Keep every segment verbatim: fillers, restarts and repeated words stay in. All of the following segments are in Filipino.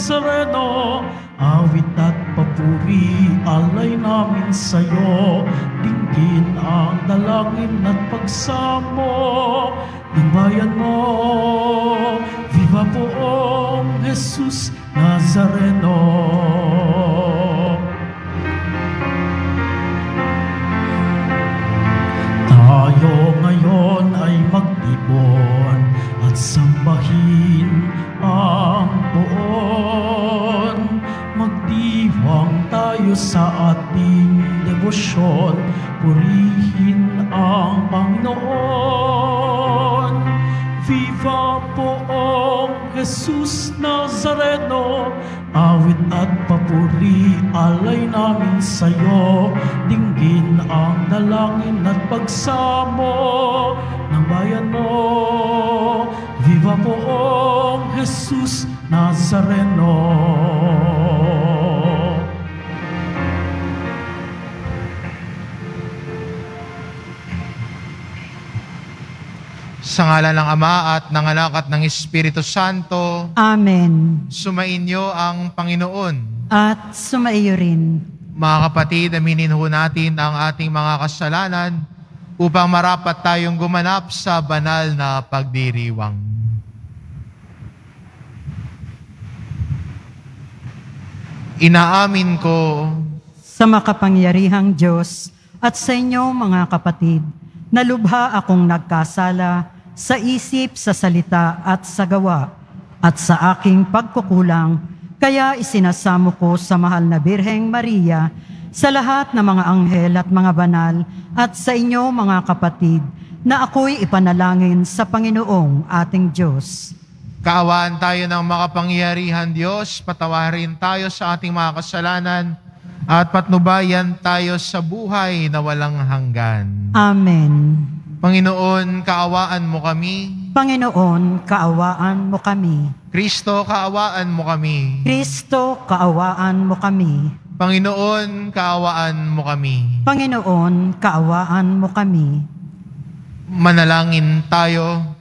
Nazareno, awit at papuri, alay namin sa'yo. Dinggin ang dalangin at pagsamo ng bayan mo. Viva poong Jesus Nazareno. Tayo ngayon ay magtipon at sambahin ang poon. Magdiwang tayo sa ating debosyon, purihin ang Panginoon. Viva poong Jesus Nazareno, awit at papuri, alay namin sa'yo. Dinggin ang dalangin at pagsamo ng bayan mo. Viva poong Jesus Nazareno. Sa ngalan ng Ama at ng Anak at ng Espiritu Santo. Amen. Sumainyo ang Panginoon. At sumaiyo rin. Mga kapatid, aminin ho natin ang ating mga kasalanan upang marapat tayong gumanap sa banal na pagdiriwang. Inaamin ko sa makapangyarihang Diyos at sa inyo mga kapatid, na lubha akong nagkasala sa isip, sa salita at sa gawa, at sa aking pagkukulang, kaya isinasamo ko sa mahal na Birheng Maria, sa lahat ng mga anghel at mga banal, at sa inyo mga kapatid, na ako'y ipanalangin sa Panginoong ating Diyos. Kaawaan tayo ng makapangyarihan Diyos, patawarin tayo sa ating mga kasalanan, at patnubayan tayo sa buhay na walang hanggan. Amen. Panginoon, kaawaan mo kami. Panginoon, kaawaan mo kami. Kristo, kaawaan mo kami. Kristo, kaawaan mo kami. Panginoon, kaawaan mo kami. Panginoon, kaawaan mo kami. Manalangin tayo.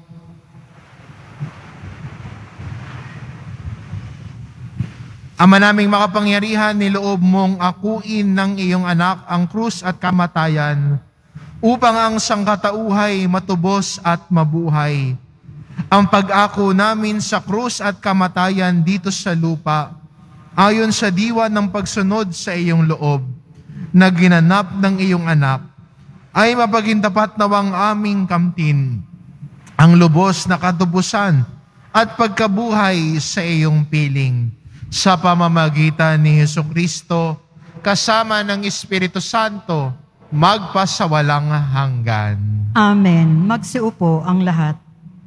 Ama naming makapangyarihan, niloob mong akuin ng iyong anak ang krus at kamatayan upang ang sangkatauhay matubos at mabuhay. Ang pag-ako namin sa krus at kamatayan dito sa lupa, ayon sa diwa ng pagsunod sa iyong loob, na ginanap ng iyong anak, ay mapagintapat nawang aming kamtin, ang lubos na katubusan at pagkabuhay sa iyong piling. Sa pamamagitan ni Jesucristo, kasama ng Espiritu Santo, magpasawalang hanggan. Amen. Magsiupo ang lahat.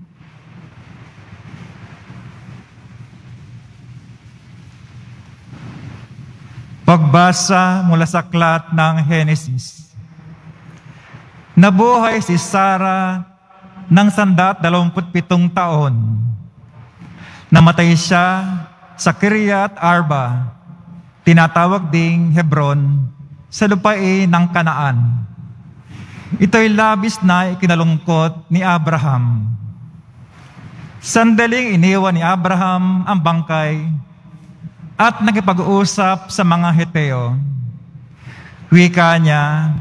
Pagbasa mula sa aklat ng Henesis. Nabuhay si Sarah ng sandat dalawamput pitong taon. Namatay siya sa Kiryat Arba, tinatawag ding Hebron, sa lupain ng Kanaan. Ito'y labis na ikinalungkot ni Abraham. Sandaling iniwan ni Abraham ang bangkay at nakipag-uusap sa mga Heteo. Wika niya,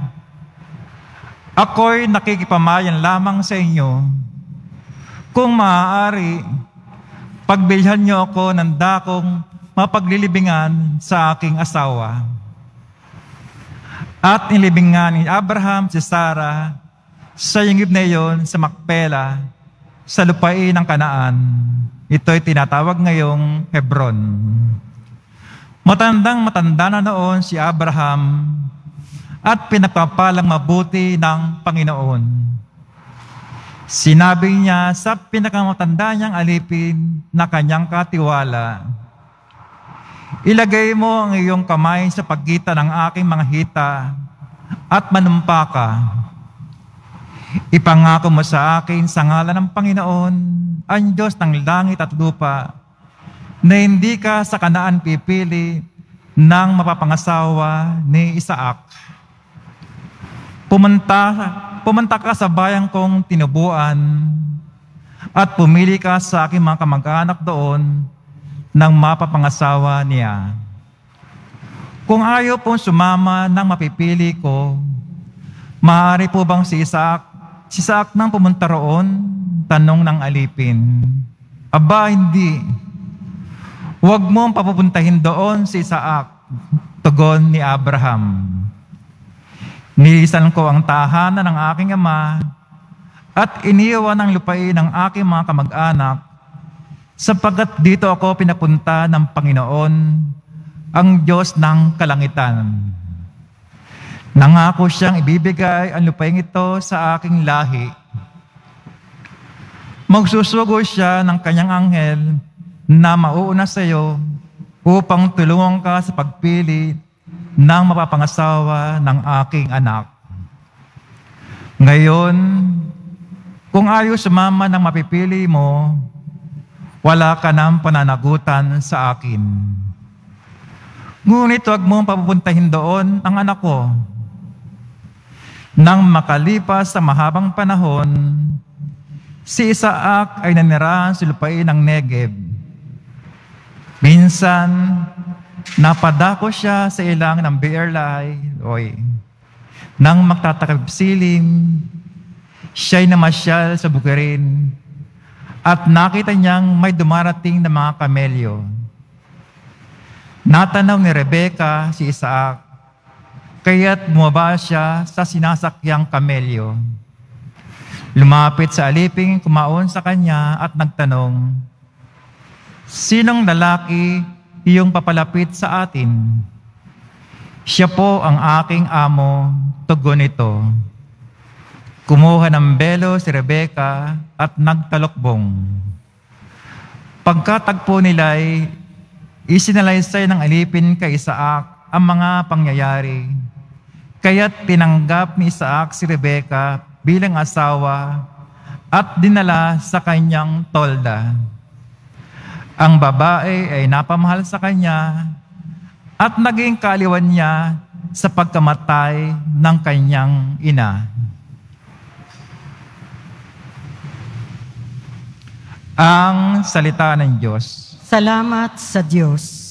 ako'y nakikipamayan lamang sa inyo. Kung maaari, pagbilhan niyo ako ng dakong mapaglilibingan sa aking asawa. At nilibingan ni Abraham si Sarah sa yungib na iyon sa Makpela, sa lupain ng Kanaan. Ito'y tinatawag ngayong Hebron. Matandang matanda na noon si Abraham at pinagpapalang mabuti ng Panginoon. Sinabi niya sa pinakamatanda niyang alipin na kanyang katiwala, ilagay mo ang iyong kamay sa pagitan ng aking mga hita at manumpa ka. Ipangako mo sa akin sa ngalan ng Panginoon, ang Diyos ng langit at lupa, na hindi ka sa Kanaan pipili ng mapapangasawa ni Isaac. Pumunta Pumunta ka sa bayang kong tinubuan at pumili ka sa aking mga kamag-anak doon ng mapapangasawa niya. Kung ayaw pong sumama ng mapipili ko, maaari po bang si Isaac, si Isaac nang pumunta roon? Tanong ng alipin. Aba, hindi. Huwag mong papupuntahin doon si Isaac, tugon ni Abraham. Nilisan ko ang tahanan ng aking ama at iniwan ang lupain ng aking mga kamag-anak sapagkat dito ako pinapunta ng Panginoon, ang Diyos ng kalangitan. Nangako siyang ibibigay ang lupain ito sa aking lahi. Magsusugo siya ng kanyang anghel na mauuna sa iyo upang tulungan ka sa pagpili ng mapapangasawa ng aking anak. Ngayon, kung ayaw sumama ng mapipili mo, wala ka ng pananagutan sa akin. Ngunit huwag mong papupuntahin doon ang anak ko. Nang makalipas sa mahabang panahon, si Isaac ay nanirahan sa lupain ng Negev. Minsan, napadako siya sa ilang ng Beer-Lahai, oy. Nang magtatakip silim, siya'y namasyal sa bukirin at nakita niyang may dumarating na mga kamelyo. Natanaw ni Rebecca si Isaac, kaya't bumaba siya sa sinasakyang kamelyo. Lumapit sa aliping kumaon sa kanya at nagtanong, sinong lalaki iyong papalapit sa atin? Siya po ang aking amo, tugon nito. Kumuha ng belo si Rebecca at nagtalokbong. Pagkatagpo nila'y isinalaysay ng alipin kay Isaac ang mga pangyayari. Kaya't tinanggap ni Isaac si Rebecca bilang asawa at dinala sa kanyang tolda. Ang babae ay napamahal sa kanya at naging kaaliwan niya sa pagkamatay ng kanyang ina. Ang salita ng Diyos. Salamat sa Diyos.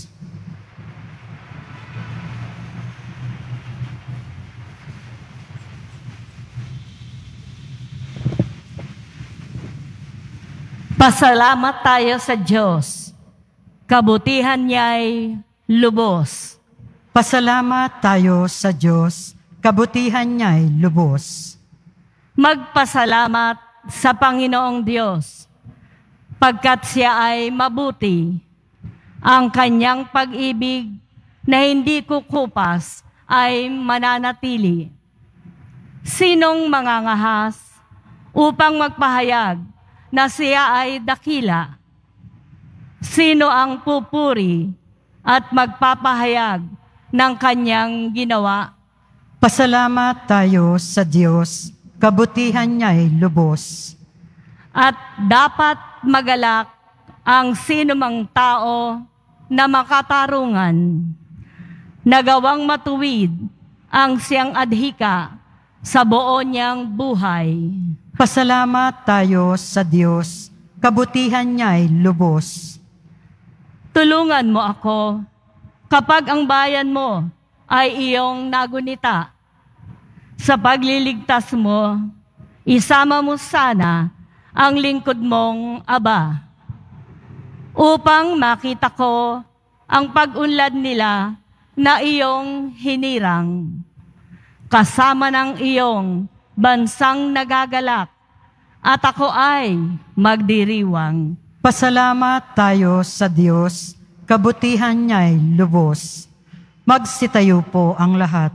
Pasalamat tayo sa Diyos. Kabutihan niya'y lubos. Pasalamat tayo sa Diyos. Kabutihan niya'y lubos. Magpasalamat sa Panginoong Diyos, pagkat siya ay mabuti. Ang kanyang pag-ibig na hindi kukupas ay mananatili. Sinong mangangahas upang magpahayag na siya ay dakila? Sino ang pupuri at magpapahayag ng kanyang ginawa? Pasalamat tayo sa Diyos. Kabutihan niya'y lubos. At dapat magalak ang sinumang tao na makatarungan, nagawang matuwid ang siyang adhika sa buo niyang buhay. Pasalamat tayo sa Diyos. Kabutihan niya'y lubos. Tulungan mo ako kapag ang bayan mo ay iyong nagunita. Sa pagliligtas mo, isama mo sana ang lingkod mong Aba, upang makita ko ang pag-unlad nila na iyong hinirang, kasama ng iyong bansang nagagalak, at ako ay magdiriwang. Pasalamat tayo sa Diyos. Kabutihan niya'y lubos. Magsitayo po ang lahat.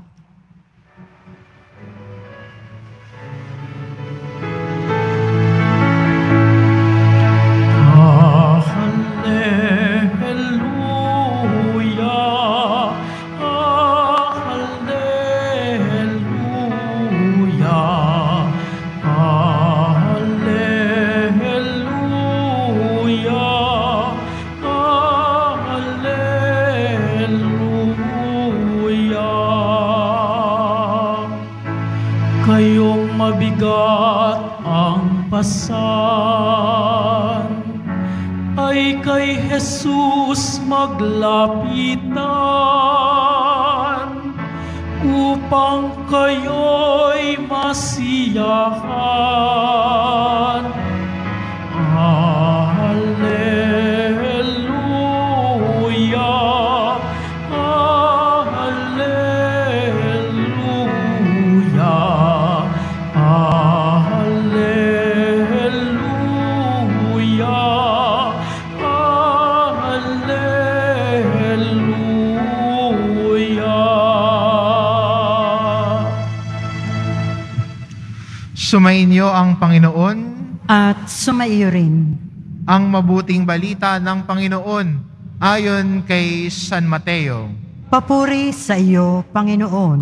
Kayong mabigat ang pasan ay ay kay Jesus maglapitan upang kayo'y masiyahan. Hallelujah, hallelujah, hallelujah, hallelujah. Sumainyo ang Panginoon. At sumaiyo rin. Ang mabuting balita ng Panginoon ayon kay San Mateo. Papuri sa iyo, Panginoon.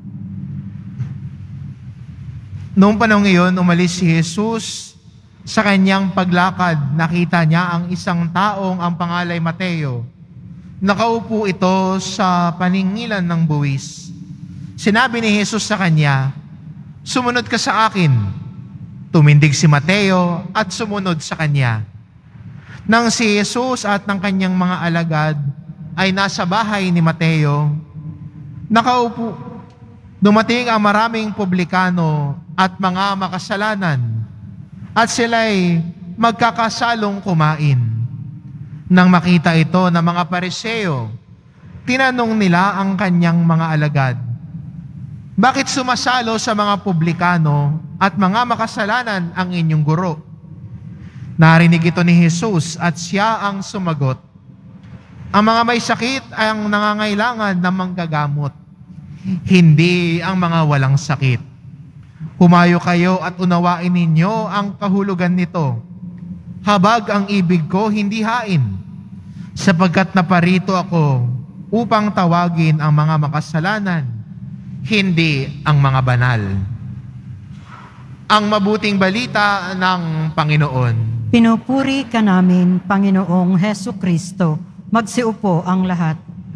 Noong panahon iyon, umalis si Jesus. Sa kanyang paglakad, nakita niya ang isang taong ang pangalay Mateo. Nakaupo ito sa paningilan ng buwis. Sinabi ni Jesus sa kanya, "Sumunod ka sa akin." Tumindig si Mateo at sumunod sa kanya. Nang si Jesus at ng kanyang mga alagad ay nasa bahay ni Mateo, nakaupo, dumating ang maraming publikano at mga makasalanan, at sila'y magkakasalong kumain. Nang makita ito ng mga Pariseo, tinanong nila ang kanyang mga alagad, "Bakit sumasalo sa mga publikano at mga makasalanan ang inyong guro?" Narinig ito ni Jesus at siya ang sumagot, "Ang mga may sakit ay ang nangangailangan ng manggagamot, hindi ang mga walang sakit. Humayo kayo at unawain ninyo ang kahulugan nito. Habag ang ibig ko, hindi hain, sapagkat naparito ako upang tawagin ang mga makasalanan, hindi ang mga banal." Ang mabuting balita ng Panginoon. Pinupuri ka namin, Panginoong Hesu Kristo. Magsiupo ang lahat.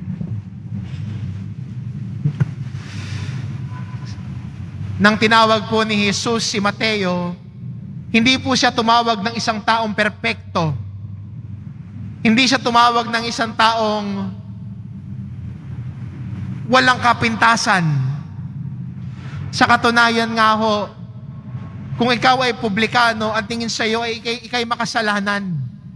Nang tinawag po ni Jesus si Mateo, hindi po siya tumawag ng isang taong perpekto. Hindi siya tumawag ng isang taong walang kapintasan. Sa katunayan nga ho, kung ikaw ay publikano, ang tingin sa iyo ay ikay, ikay makasalanan.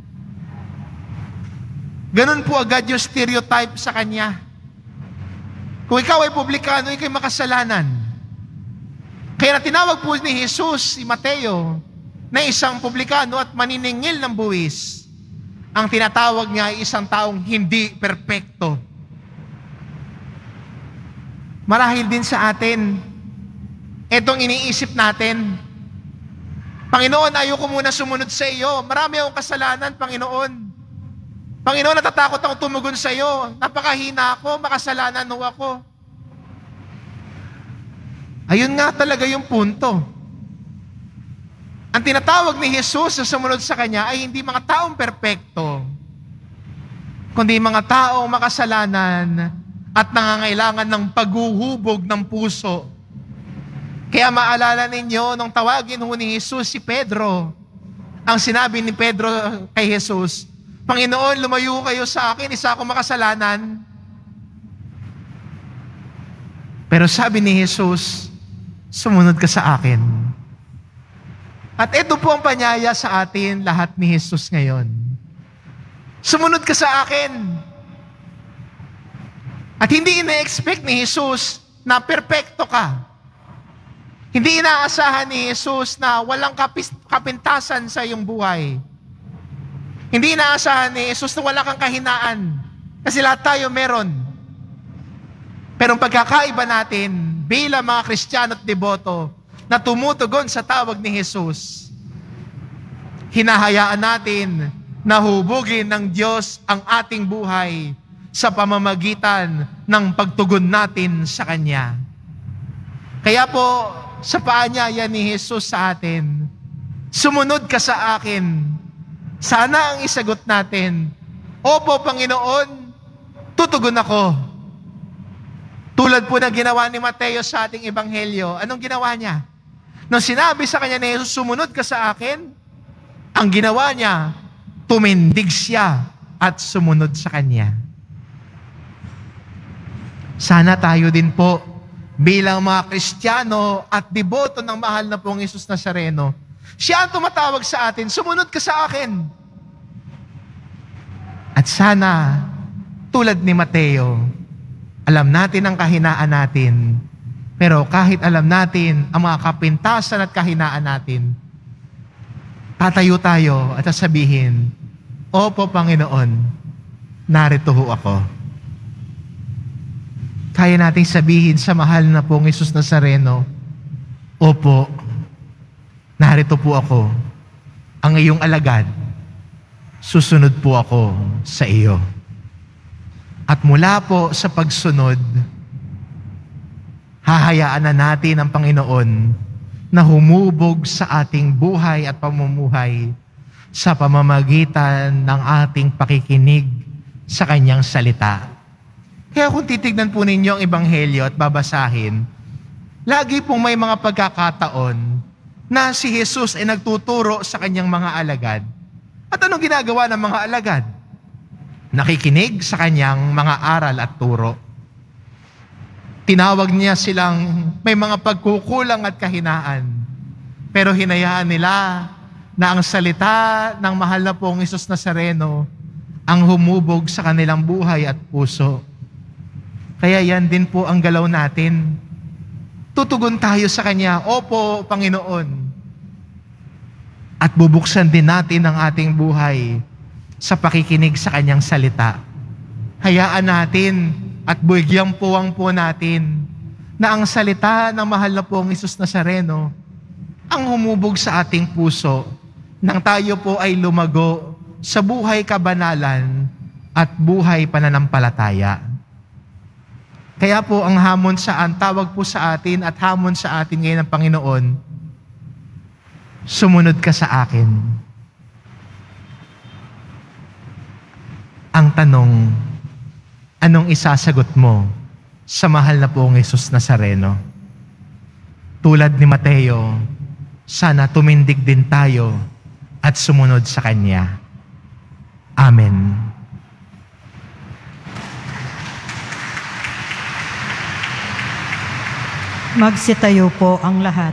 Ganun po agad yung stereotype sa kanya. Kung ikaw ay publikano, ikay makasalanan. Kaya na tinawag po ni Jesus si Mateo na isang publikano at maniningil ng buwis. Ang tinatawag niya ay isang taong hindi perpekto. Marahil din sa atin, etong iniisip natin, "Panginoon, ayoko muna sumunod sa iyo. Marami akong kasalanan, Panginoon. Panginoon, natatakot akong tumugon sa iyo. Napakahina ako, makasalanan ho ako." Ayun nga talaga yung punto. Ang tinatawag ni Jesus sa sumunod sa Kanya ay hindi mga taong perpekto, kundi mga taong makasalanan at nangangailangan ng paghuhubog ng puso. Kaya maalala ninyo, nung tawagin ho ni Jesus si Pedro, ang sinabi ni Pedro kay Jesus, "Panginoon, lumayo kayo sa akin, isa akong makasalanan." Pero sabi ni Jesus, "Sumunod ka sa akin." At ito po ang panyaya sa atin lahat ni Jesus ngayon. Sumunod ka sa akin. At hindi ina-expect ni Jesus na perpekto ka. Hindi inaasahan ni Jesus na walang kapis, kapintasan sa iyong buhay. Hindi inaasahan ni Jesus na wala kang kahinaan. Kasi lahat tayo meron. Pero ang pagkakaiba natin bilang mga Kristiyano at deboto na tumutugon sa tawag ni Jesus, hinahayaan natin na hubugin ng Diyos ang ating buhay sa pamamagitan ng pagtugon natin sa Kanya. Kaya po, sa paanyaya ni Jesus sa atin, "Sumunod ka sa akin." Sana ang isagot natin, "Opo, Panginoon, tutugon ako." Tulad po na ginawa ni Mateo sa ating ebanghelyo, anong ginawa niya? Nung sinabi sa kanya ni Jesus, "Sumunod ka sa akin," ang ginawa niya, tumindig siya at sumunod sa Kanya. Sana tayo din po, bilang mga Kristiyano at deboto ng mahal na pong Jesus Nazareno, siya ang tumatawag sa atin, sumunod ka sa akin. At sana, tulad ni Mateo, alam natin ang kahinaan natin, pero kahit alam natin ang mga kapintasan at kahinaan natin, tatayo tayo at sasabihin, Opo, Panginoon, narito ho ako. Kaya nating sabihin sa mahal na pong Jesus Nazareno, Opo, narito po ako, ang iyong alagad, susunod po ako sa iyo. At mula po sa pagsunod, hahayaan na natin ang Panginoon na humubog sa ating buhay at pamumuhay sa pamamagitan ng ating pakikinig sa Kanyang salita. Kaya kung titignan po ninyo ang Ebanghelyo at babasahin, lagi pong may mga pagkakataon na si Jesus ay nagtuturo sa Kanyang mga alagad. At anong ginagawa ng mga alagad? Nakikinig sa Kanyang mga aral at turo. Tinawag niya silang may mga pagkukulang at kahinaan. Pero hinayaan nila na ang salita ng mahal na pong Jesus Nazareno ang humubog sa kanilang buhay at puso. Kaya yan din po ang galaw natin. Tutugon tayo sa Kanya, Opo, Panginoon. At bubuksan din natin ang ating buhay sa pakikinig sa Kanyang salita. Hayaan natin at bigyan puwang po natin na ang salita ng mahal na pong Jesus Nazareno ang humubog sa ating puso nang tayo po ay lumago sa buhay kabanalan at buhay pananampalataya. Kaya po ang hamon sa ang tawag po sa atin at hamon sa atin ngayon ng Panginoon, sumunod ka sa akin. Ang tanong, anong isasagot mo sa mahal na pong Jesus Nazareno? Tulad ni Mateo, sana tumindig din tayo at sumunod sa Kanya. Amen. Magsitayo po ang lahat.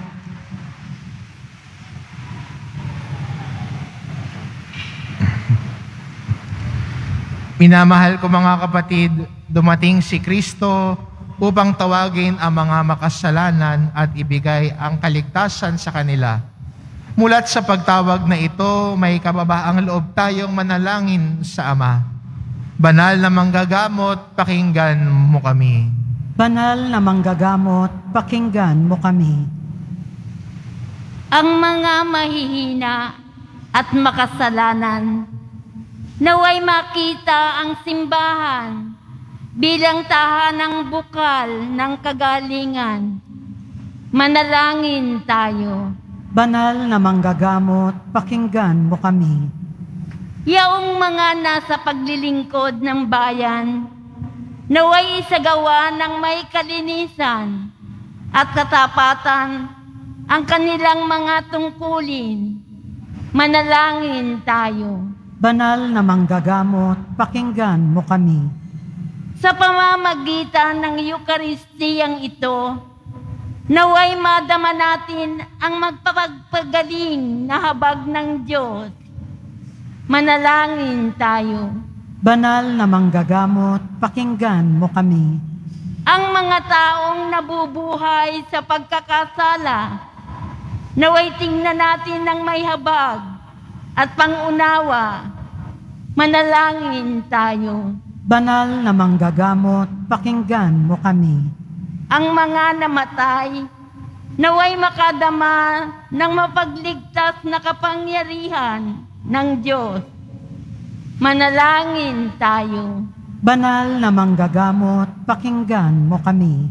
Minamahal ko mga kapatid, dumating si Kristo upang tawagin ang mga makasalanan at ibigay ang kaligtasan sa kanila. Mulat sa pagtawag na ito, may kababaang loob tayong manalangin sa Ama. Banal na manggagamot, pakinggan mo kami. Banal na manggagamot, pakinggan mo kami. Ang mga mahihina at makasalanan, naway makita ang simbahan bilang tahanang bukal ng kagalingan. Manalangin tayo. Banal na manggagamot, pakinggan mo kami. Yaong mga nasa paglilingkod ng bayan, naway isagawa ng may kalinisan at katapatan ang kanilang mga tungkulin. Manalangin tayo. Banal na manggagamot, pakinggan mo kami. Sa pamamagitan ng Eukaristiyang ito, naway madama natin ang magpapagaling na habag ng Diyos. Manalangin tayo. Banal na manggagamot, pakinggan mo kami. Ang mga taong nabubuhay sa pagkakasala, naway tingnan natin ng may habag at pangunawa. Manalangin tayo. Banal na manggagamot, pakinggan mo kami. Ang mga namatay, naway makadama ng mapagligtas na kapangyarihan ng Diyos. Manalangin tayo. Banal na manggagamot, pakinggan mo kami.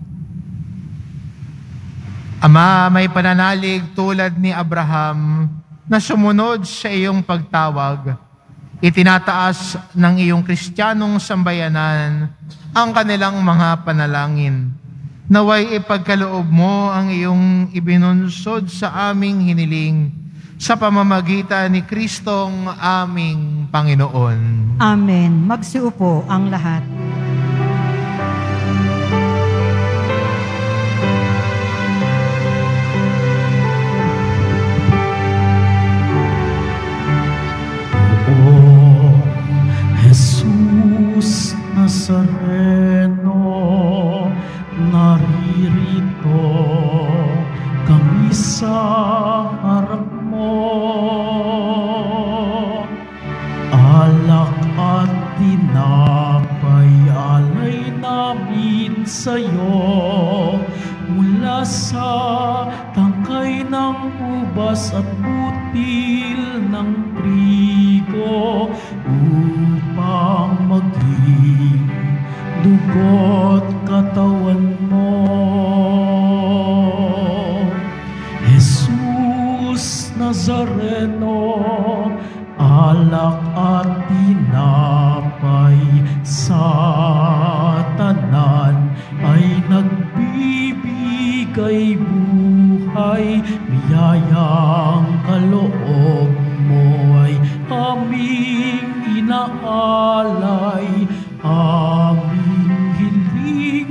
Ama, may pananalig tulad ni Abraham na sumunod sa iyong pagtawag. Itinataas ng iyong Kristiyanong sambayanan ang kanilang mga panalangin. Naway ipagkaloob mo ang iyong ibinunsod sa aming hiniling sa pamamagitan ni Kristong aming Panginoon. Amen. Magsiupo ang lahat. O Jesus Nazareno, naririto kami sa harap mo. Alak at tinapay alay namin sa'yo, mula sa tangkay ng ubas at butil ng trigo, upang maging dugo't katawan mo. Jesus Nazareno, alak at tinapay sa tanan ay nagbibigay buhay, biyayang kaloob mo ay aming inaalay, aming hiling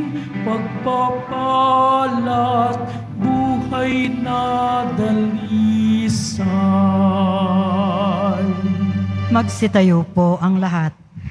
pagpapalat, buhay na dalisay. Magsitayo po ang lahat.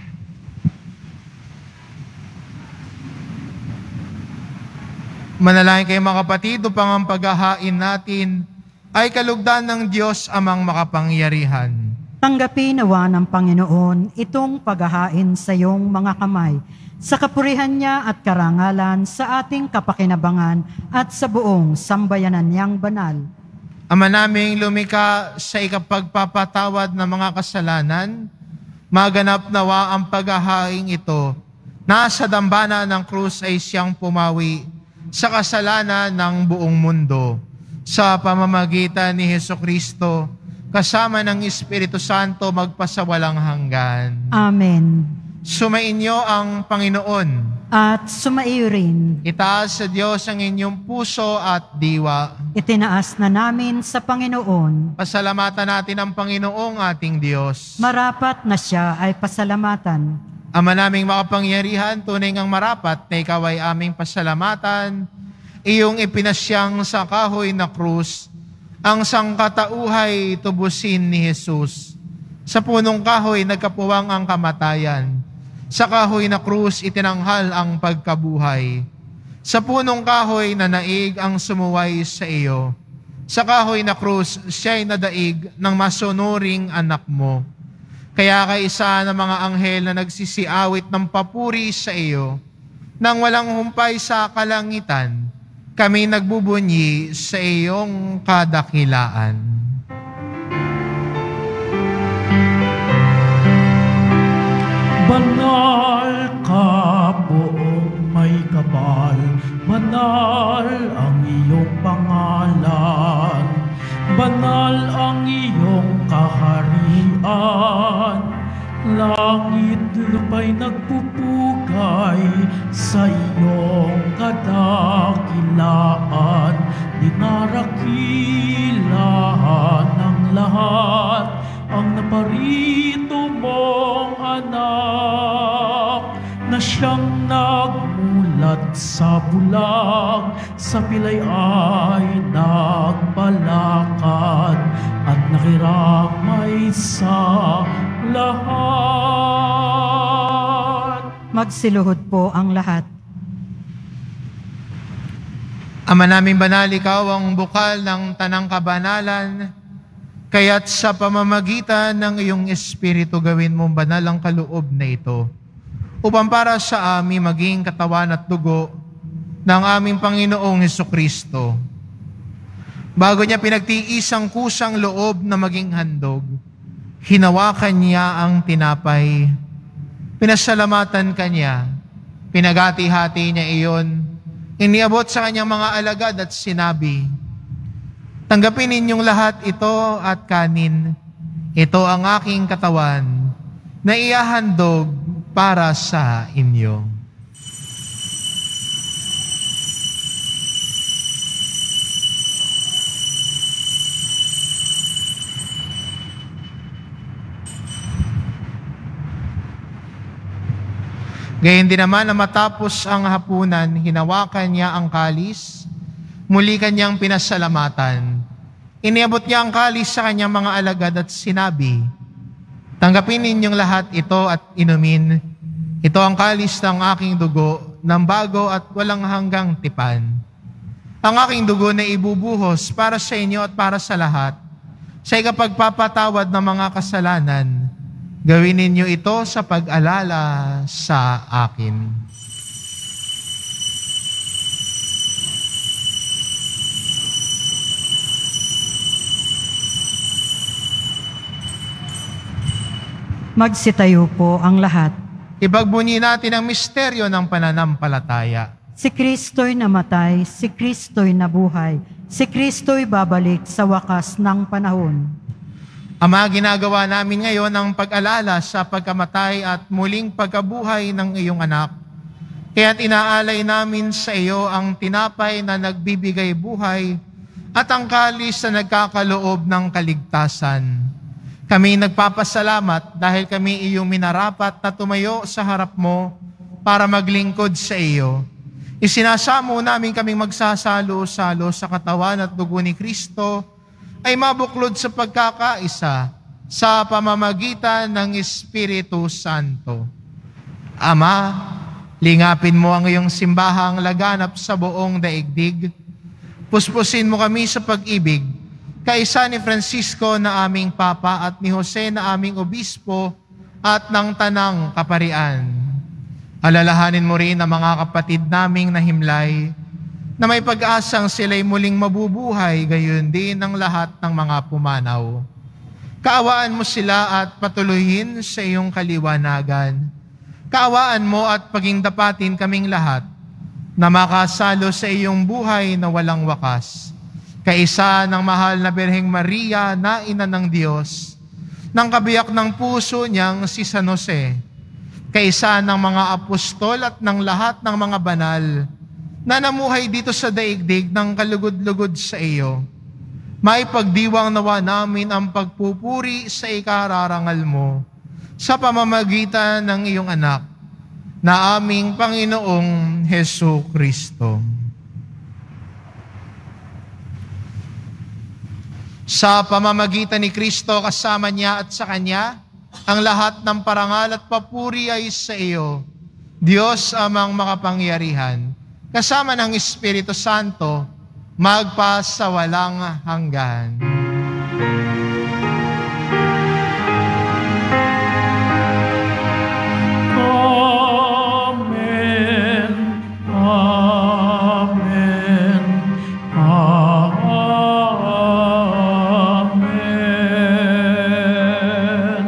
Manalangin kayo mga kapatid, upang ang paghahain natin ay kalugdan ng Diyos amang makapangyarihan. Tanggapin nawa ng Panginoon itong paghahain sa iyong mga kamay, sa kapurihan niya at karangalan, sa ating kapakinabangan at sa buong sambayanan niyang banal. Ama naming lumika sa ikapagpapatawad ng mga kasalanan, maganap nawa ang paghahaing ito, na sa dambana ng krus ay siyang pumawi sa kasalanan ng buong mundo. Sa pamamagitan ni Hesukristo, kasama ng Espiritu Santo, magpasawalang hanggan. Amen. Sumainyo ang Panginoon. At sumaiyo rin, Itaas sa Diyos ang inyong puso at diwa. itinaas na namin sa Panginoon. Pasalamatan natin ang Panginoong ating Diyos. Marapat na siya ay pasalamatan. Ama naming makapangyarihan, tunay ngang marapat na ikaw ay aming pasalamatan, iyong ipinasyang sa kahoy na krus, ang sangkatauhay tubusin ni Jesus. Sa punong kahoy nagkapuwang ang kamatayan. Sa kahoy na krus itinanghal ang pagkabuhay. Sa punong kahoy na naig ang sumuway sa iyo. Sa kahoy na krus siya'y nadaig ng masunuring anak mo. Kaya kaisa ng mga anghel na nagsisiawit ng papuri sa iyo, nang walang humpay sa kalangitan, kami nagbubunyi sa iyong kadakilaan. Banal ka buong may kapal, banal ang iyong pangalan, banal ang iyong kaharian. Langit lupa'y nagpupugay sa iyong kadakilaan. Dinarakilahan ng lahat ang naparito mong anak, na siyang nagmulat sa bulag, sa pilay ay nagpalakad at nakiramay sa lahat. Magsiluhod po ang lahat. Ama naming banal, ikaw ang bukal ng tanang kabanalan, kaya't sa pamamagitan ng iyong Espiritu gawin mong banal ang kaloob na ito, upang para sa amin maging katawan at dugo ng aming Panginoong Hesukristo. Bago niya pinagtiis ang kusang loob na maging handog, hinawakan niya ang tinapay, pinasalamatan kanya, pinagati-hati niya iyon, iniabot sa kanyang mga alagad at sinabi, "Tanggapin ninyong lahat ito at kanin. Ito ang aking katawan na ihahandog para sa inyo." Gayon din naman na matapos ang hapunan, hinawakan niya ang kalis, muli kanyang pinasalamatan. Iniabot niya ang kalis sa kanyang mga alagad at sinabi, "Tanggapin ninyong lahat ito at inumin. Ito ang kalis ng aking dugo, ng bago at walang hanggang tipan. Ang aking dugo na ibubuhos para sa inyo at para sa lahat, sa ikapagpapatawad ng mga kasalanan. Gawin ninyo ito sa pag-alala sa akin." Magsitayo po ang lahat. Ipagbunyi natin ang misteryo ng pananampalataya. Si Kristo'y namatay, si Kristo'y nabuhay, si Kristo'y babalik sa wakas ng panahon. Ama, ginagawa namin ngayon ang pag-alala sa pagkamatay at muling pagkabuhay ng iyong anak. Kaya't inaalay namin sa iyo ang tinapay na nagbibigay buhay at ang kalis na nagkakaloob ng kaligtasan. Kami nagpapasalamat dahil kami iyong minarapat na tumayo sa harap mo para maglingkod sa iyo. Isinasamo namin kaming magsasalo-salo sa katawan at dugo ni Kristo ay mabuklod sa pagkakaisa sa pamamagitan ng Espiritu Santo. Ama, lingapin mo ang iyong simbahang laganap sa buong daigdig. Puspusin mo kami sa pag-ibig, kaisa ni Francisco na aming Papa at ni Jose na aming Obispo at ng Tanang Kaparian. Alalahanin mo rin ang mga kapatid naming nahimlay na may pag-asang sila'y muling mabubuhay, gayon din ang lahat ng mga pumanaw. Kaawaan mo sila at patuloyin sa iyong kaliwanagan. Kaawaan mo at paging dapatin kaming lahat na makasalo sa iyong buhay na walang wakas. Kaisa ng mahal na Birheng Maria na ina ng Diyos, ng kabiyak ng puso niyang si San Jose, kaisa ng mga apostol at ng lahat ng mga banal na namuhay dito sa daigdig ng kalugod-lugod sa iyo. Maipagdiwang nawa namin ang pagpupuri sa ikararangal mo sa pamamagitan ng iyong anak na aming Panginoong Hesu Kristo. Sa pamamagitan ni Kristo, kasama niya at sa Kanya, ang lahat ng parangal at papuri ay sa iyo, Diyos amang makapangyarihan, kasama ng Espiritu Santo, magpa sa walang hanggan. Amen. Amen. Amen.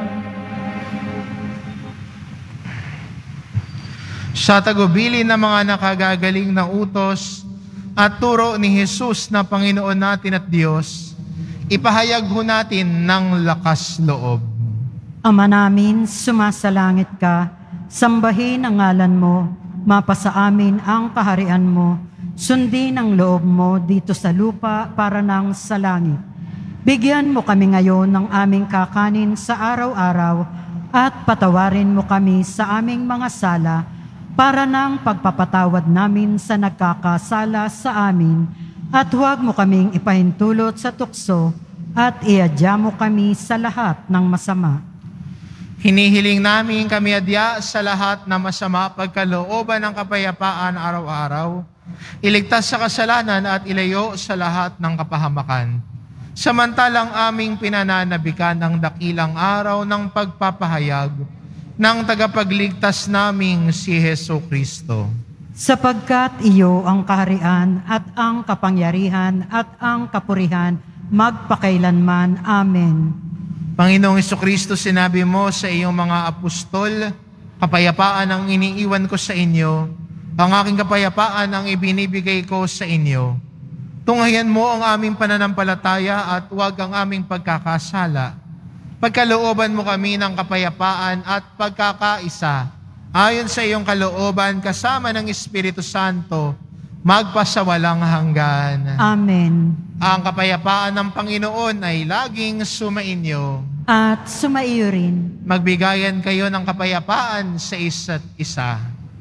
Sa tagubilin ng mga nakagagaling na utos at turo ni Jesus na Panginoon natin at Diyos, ipahayag ho natin ng lakas loob. Ama namin, sumasalangit ka, sambahin ang ngalan mo, mapasa amin ang kaharian mo, sundin ang loob mo dito sa lupa para nang sa langit. Bigyan mo kami ngayon ng aming kakanin sa araw-araw at patawarin mo kami sa aming mga sala para nang pagpapatawad namin sa nagkakasala sa amin, at huwag mo kaming ipahintulot sa tukso at iadya mo kami sa lahat ng masama. Hinihiling namin kami adya sa lahat ng masama pagkalooban ng kapayapaan araw-araw, iligtas sa kasalanan at ilayo sa lahat ng kapahamakan. Samantalang aming pinananabikan ang dakilang araw ng pagpapahayag ng tagapagligtas naming si Hesu Kristo. Sapagkat iyo ang kaharian at ang kapangyarihan at ang kapurihan magpakailanman. Amen. Panginoong Jesucristo, sinabi mo sa iyong mga apostol, kapayapaan ang iniiwan ko sa inyo, ang aking kapayapaan ang ibinibigay ko sa inyo. Tunghayan mo ang aming pananampalataya at huwag ang aming pagkakasala. Pagkalooban mo kami ng kapayapaan at pagkakaisa, ayon sa iyong kalooban kasama ng Espiritu Santo, magpasawalang hanggan. Amen. Ang kapayapaan ng Panginoon ay laging sumainyo. At sumaiyo rin. Magbigayan kayo ng kapayapaan sa isa't isa.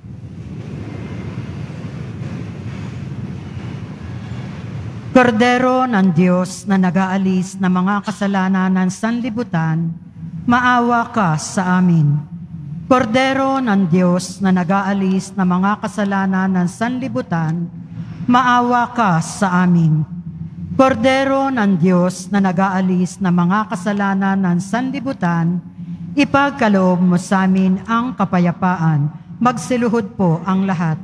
Kordero ng Diyos na nag-aalis ng mga kasalanan ng sanlibutan, maawa ka sa amin. Kordero ng Diyos na nag-aalis ng mga kasalanan ng sanlibutan, maawa ka sa amin. Kordero ng Diyos na nag-aalis ng mga kasalanan ng sanlibutan, ipagkaloob mo sa amin ang kapayapaan. Magsiluhod po ang lahat.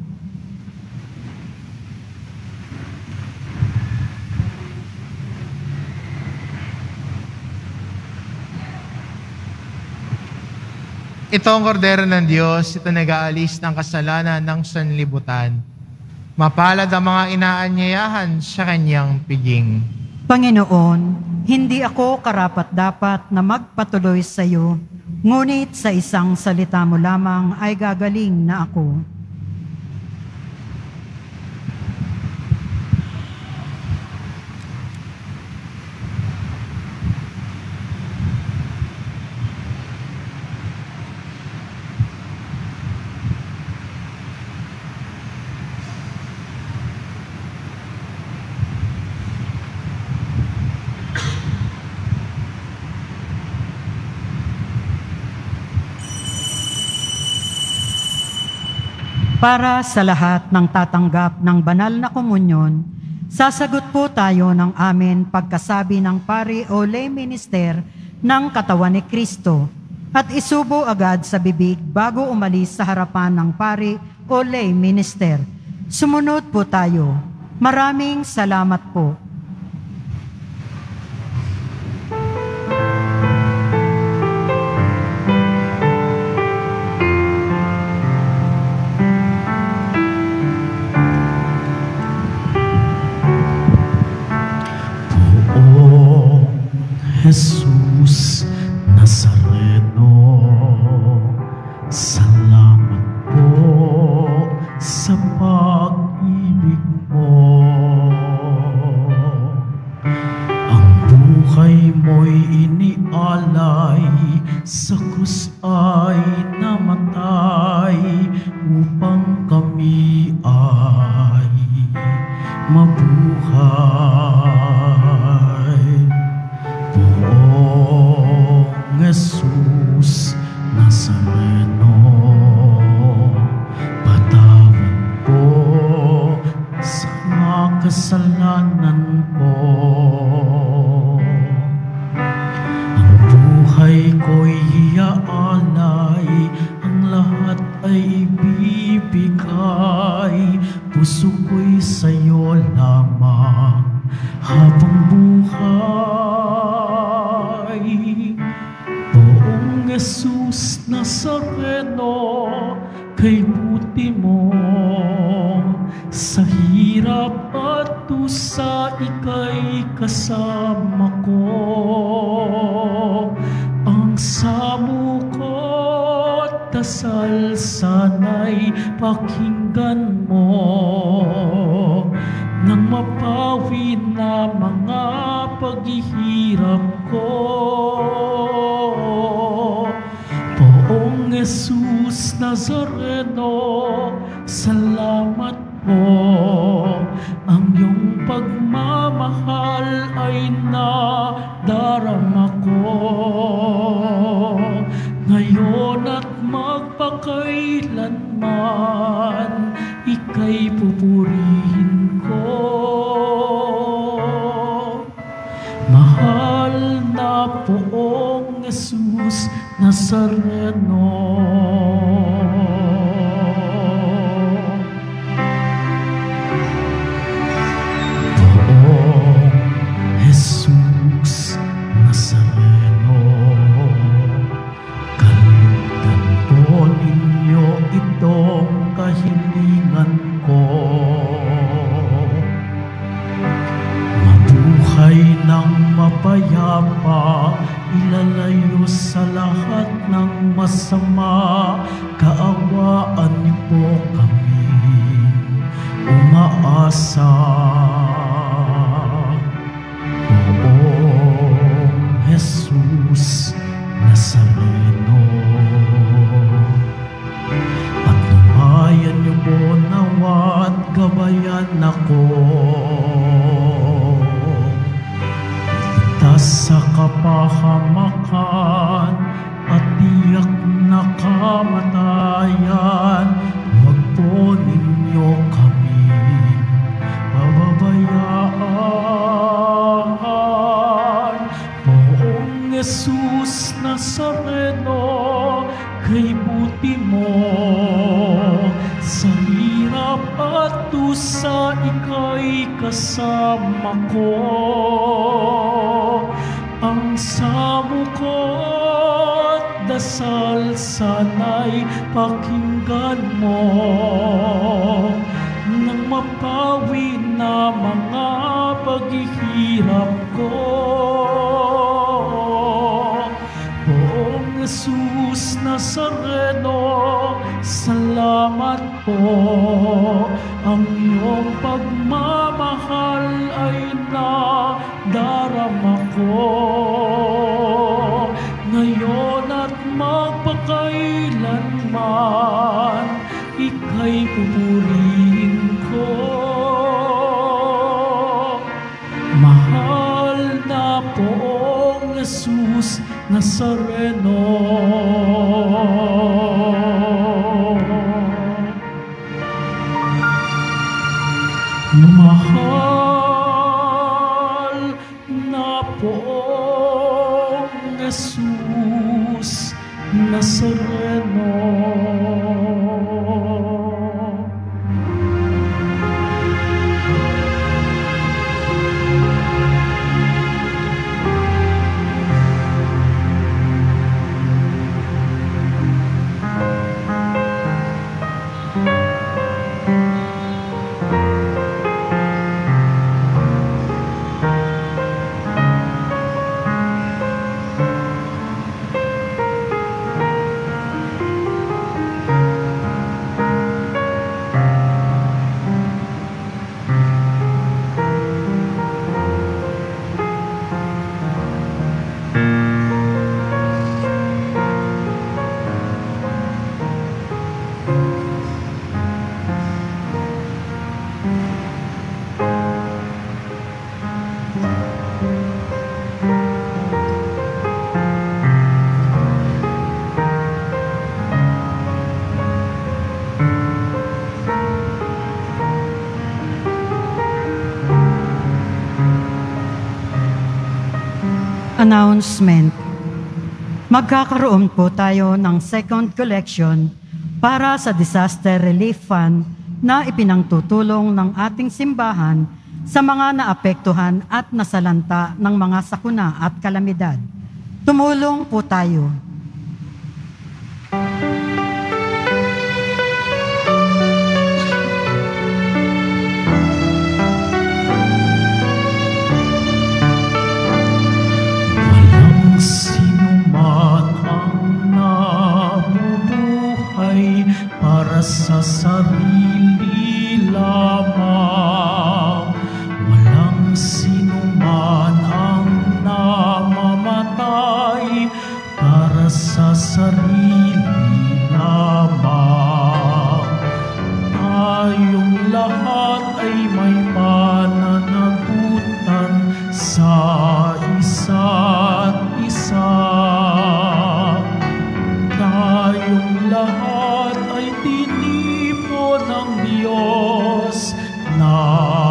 Ito ang kordero ng Diyos, ito nag-aalis ng kasalanan ng sanlibutan. Mapalad ang mga inaanyayahan sa kanyang piging. Panginoon, hindi ako karapat-dapat na magpatuloy sa iyo, ngunit sa isang salita mo lamang ay gagaling na ako. Para sa lahat ng tatanggap ng banal na komunyon, sasagot po tayo ng amin pagkasabi ng pari o lay minister ng katawan ni Kristo at isubo agad sa bibig bago umalis sa harapan ng pari o lay minister. Sumunod po tayo. Maraming salamat po. Jesus Nazareno, salamat po sa pag-ibig mo. Ang buhay mo'y inialay, sa krus ay namatay, upang kami ay mabuhay. Jesus Nazareno, patawad po sa mga kasalanan ko. Ang buhay ko'y iaalay, ang lahat ay ibibigay, puso ko'y sa'yo lamang habang buhay. Jesus Nazareno, kay buti mo, sa hirap at tusa ika'y kasama ko. Ang samo ko't dasal sana'y pakinggan mo, nang mapawi na mga paghihirap ko. Poong Jesus Nazareno, salamat po. Ang iyong pagmamahal ay nadarama ko. Ngayon at magpakailanman, ika'y pupurihin ko. Mahal na Poong Jesus Nazareno. Poong Jesus Nazareno, kalugdan po ninyo itong kahilingan ko. Mabuhay ng mapayapa, ilalayo sa lahat ng masama, kaawaan niyo po kami umaasa. Poong Jesus Nazareno, patnubayan niyo po nawa't gabayan ako. Poong Jesus Nazareno, kay buti mo sa hirap at dusa, ika'y kasama ko. Ang samo ko't dasal sana'y pakinggan mo, nang mapawi na mga paghihirap ko. Poong Jesus Nazareno, salamat po. Ang iyong pagmamahal ay nadarama ko. Ngayon at magpakailanman, ika'y pupurihin ko. Mahal na Poong Jesus Nazareno. Mahal na Poong Jesus Nazareno. Announcement. Magkakaroon po tayo ng second collection para sa Disaster Relief Fund na ipinangtutulong ng ating simbahan sa mga naapektuhan at nasalanta ng mga sakuna at kalamidad. Tumulong po tayo. Sa sarili lamang, walang sinuman ang namamatay para sa sarili lamang. Tayong lahat ay may pananagutan sa isa't isa. Tayong lahat ay tinipon ng Diyos na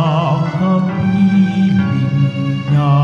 kapiling niya.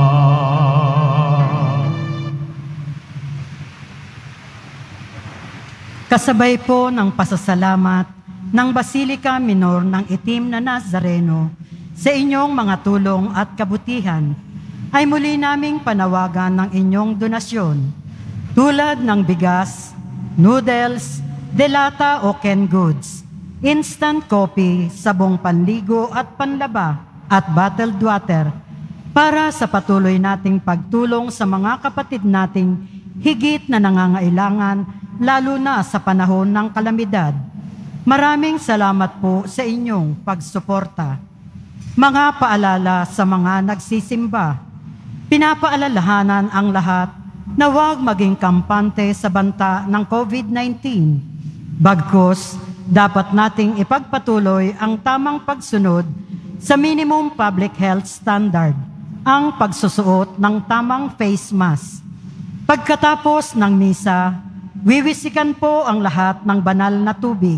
Kasabay po ng pasasalamat ng Basilika Minor ng Itim na Nazareno sa inyong mga tulong at kabutihan, ay muli naming panawagan ng inyong donasyon tulad ng bigas, noodles, delata o canned goods, instant coffee, sabong panligo at panlaba, at bottled water para sa patuloy nating pagtulong sa mga kapatid nating higit na nangangailangan, lalo na sa panahon ng kalamidad. Maraming salamat po sa inyong pagsuporta. Mga paalala sa mga nagsisimba. Pinapaalalahanan ang lahat na huwag maging kampante sa banta ng COVID nineteen. Bagkus, dapat nating ipagpatuloy ang tamang pagsunod sa minimum public health standard, ang pagsusuot ng tamang face mask. Pagkatapos ng misa, wiwisikan po ang lahat ng banal na tubig.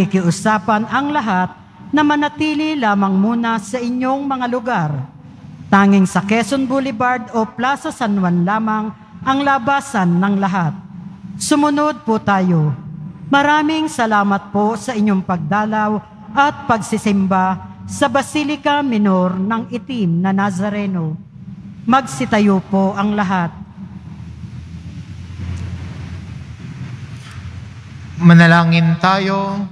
Pinakikiusapan ang lahat na manatili lamang muna sa inyong mga lugar. Tanging sa Quezon Boulevard o Plaza San Juan lamang ang labasan ng lahat. Sumunod po tayo. Maraming salamat po sa inyong pagdalaw at pagsisimba sa Basilica Minor ng Itim na Nazareno. Magsitayo po ang lahat. Manalangin tayo.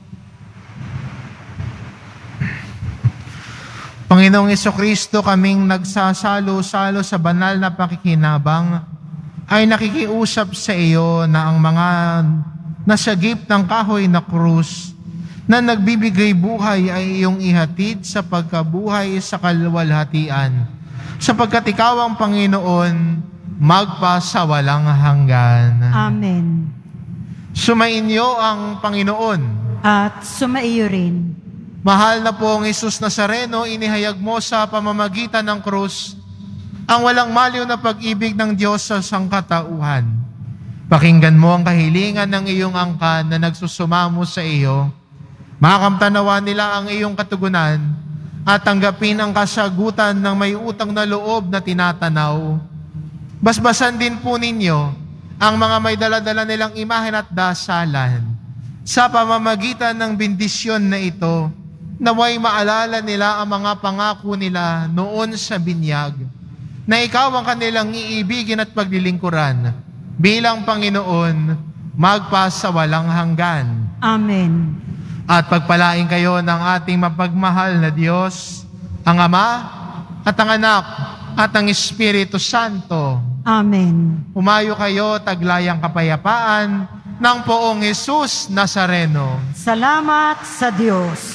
Panginoong Jesucristo, kaming nagsasalo-salo sa banal na pakikinabang, ay nakikiusap sa iyo na ang mga nasagip ng kahoy na krus na nagbibigay buhay ay iyong ihatid sa pagkabuhay sa kalwalhatian, sapagkat ikaw ang Panginoon, magpa sa walang hanggan. Amen. Sumainyo ang Panginoon. At sumaiyo rin. Mahal na pong Jesus Nazareno, inihayag mo sa pamamagitan ng krus ang walang maliw na pag-ibig ng Diyos sa sangkatauhan. Pakinggan mo ang kahilingan ng iyong angkan na nagsusumamo sa iyo. Makamtanawa nila ang iyong katugunan at tanggapin ang kasagutan ng may utang na loob na tinatanaw. Basbasan din po ninyo ang mga may daladala nilang imahen at dasalan. Sa pamamagitan ng bendisyon na ito, naway maalala nila ang mga pangako nila noon sa binyag, na ikaw ang kanilang iibigin at paglilingkuran bilang Panginoon, magpa sa walang hanggan. Amen. At pagpalain kayo ng ating mapagmahal na Diyos, ang Ama at ang Anak at ang Espiritu Santo. Amen. Umayo kayo, taglayang kapayapaan ng poong Jesus Nazareno. Salamat sa Diyos.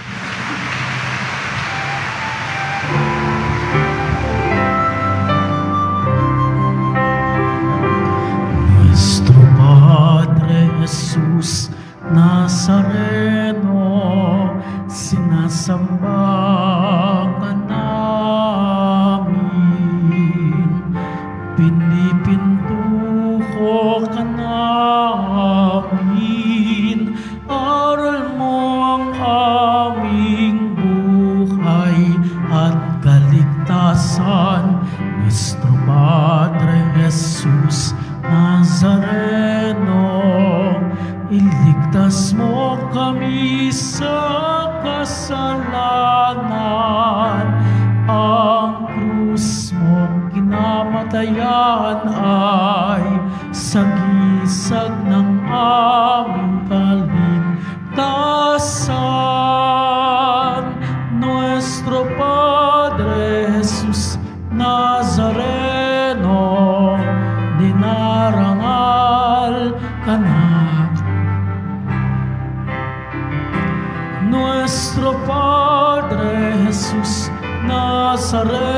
Nuestro Padre Jesus Nazareno, sinasamba ka namin, pinipintuko ka namin, aral mo ang aming buhay at kaligtasan. Nuestro Padre Jesus Nazareno, iligtas mo kami sa kasalanan. Ang krus mong kinamatayan ay sagisag ng aming kaligtasan. Nuestro Padre Jesus Nazareno, dinarangal ka na. Nuestro Padre Jesus Nazareno,